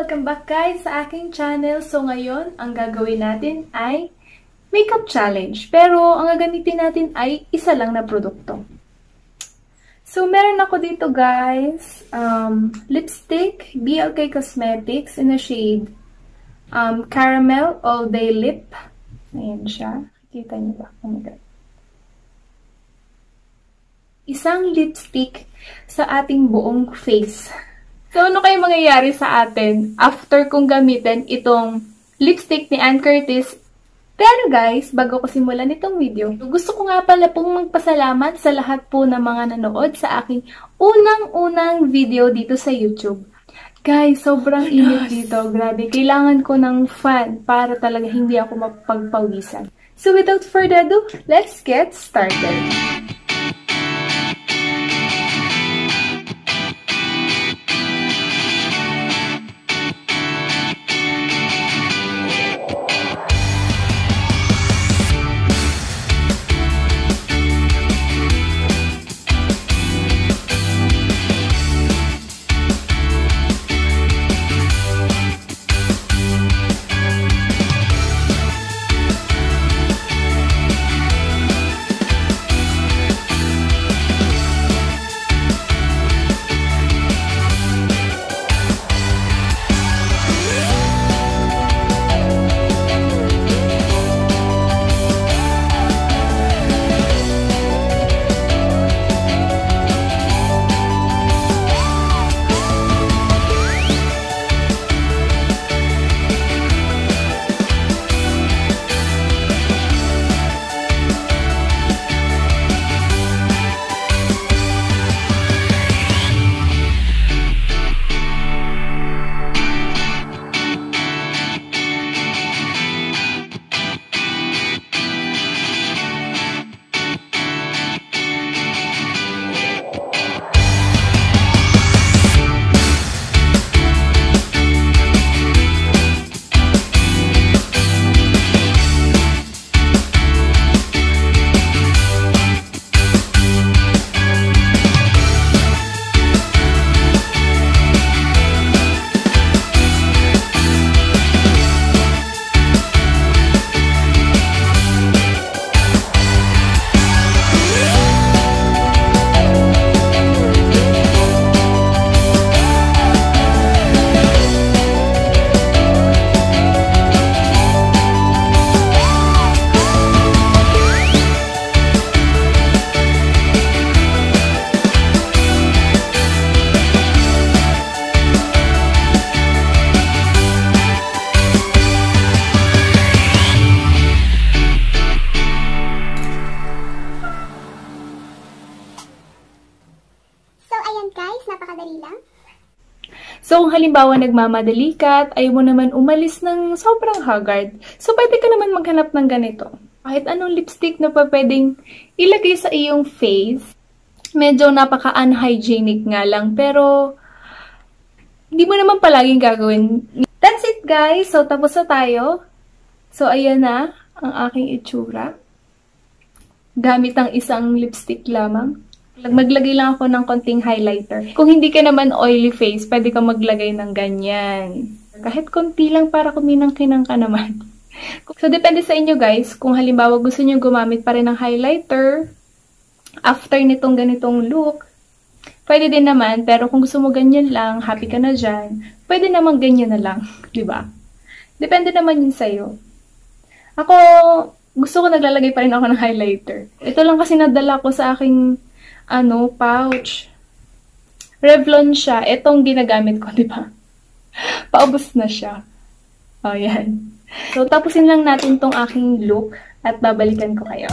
Welcome back guys sa aking channel. So ngayon, ang gagawin natin ay makeup challenge. Pero ang gagamitin natin ay isa lang na produkto. So meron ako dito guys, lipstick, BLK Cosmetics in the shade Caramel All Day Lip. Ayan siya. Kita niyo ba? Oh my God. Isang lipstick sa ating buong face. So, ano kayo mangyayari sa atin after kong gamitin itong lipstick ni Ann Curtis? Pero guys, bago ko simulan itong video, gusto ko nga pala pong magpasalamat sa lahat po ng mga nanood sa aking unang-unang video dito sa YouTube. Guys, sobrang init dito. Grabe, kailangan ko ng fan para talaga hindi ako mapagpawisan. So, without further ado, let's get started! So, kung halimbawa nagmamadali ka at ayaw mo naman umalis ng sobrang haggard, so pwede ka naman maghanap ng ganito. Kahit anong lipstick na pa pwedeng ilagay sa iyong face, medyo napaka-unhygienic nga lang, pero hindi mo naman palaging gagawin. That's it guys! So, tapos na tayo. So, ayan na ang aking itsura. Gamit ang isang lipstick lamang. Maglagay lang ako ng konting highlighter. Kung hindi ka naman oily face, pwede ka maglagay ng ganyan. Kahit konti lang para kuminang-kinang ka naman. So, depende sa inyo guys. Kung halimbawa gusto nyo gumamit pa rin ng highlighter, after nitong ganitong look, pwede din naman. Pero kung gusto mo ganyan lang, happy ka na dyan, pwede naman ganyan na lang. Diba? Depende naman yun sa'yo. Ako, gusto ko naglalagay pa rin ako ng highlighter. Ito lang kasi nadala ko sa aking pouch. Revlon siya. Itong ginagamit ko, di ba? Paubos na siya. O, yan. So, tapusin lang natin tong aking look at babalikan ko kayo.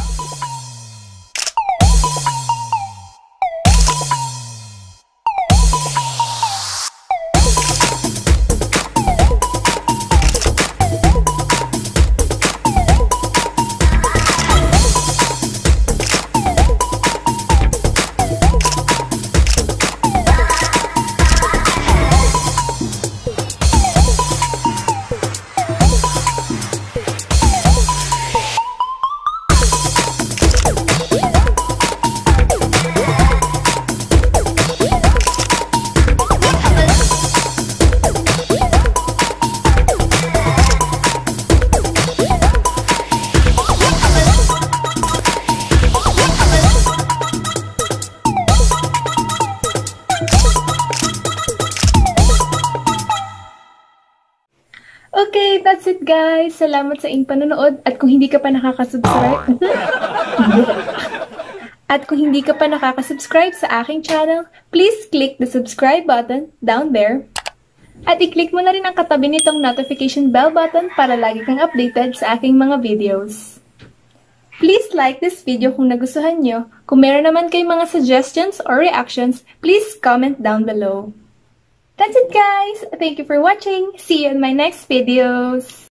guys! Salamat sa inyong panonood. At kung hindi ka pa nakakasubscribe... At kung hindi ka pa nakakasubscribe sa aking channel, please click the subscribe button down there. At i-click mo na rin ang katabi nitong notification bell button para lagi kang updated sa aking mga videos. Please like this video kung nagustuhan nyo. Kung meron naman kayong mga suggestions or reactions, please comment down below. That's it guys! Thank you for watching! See you in my next videos!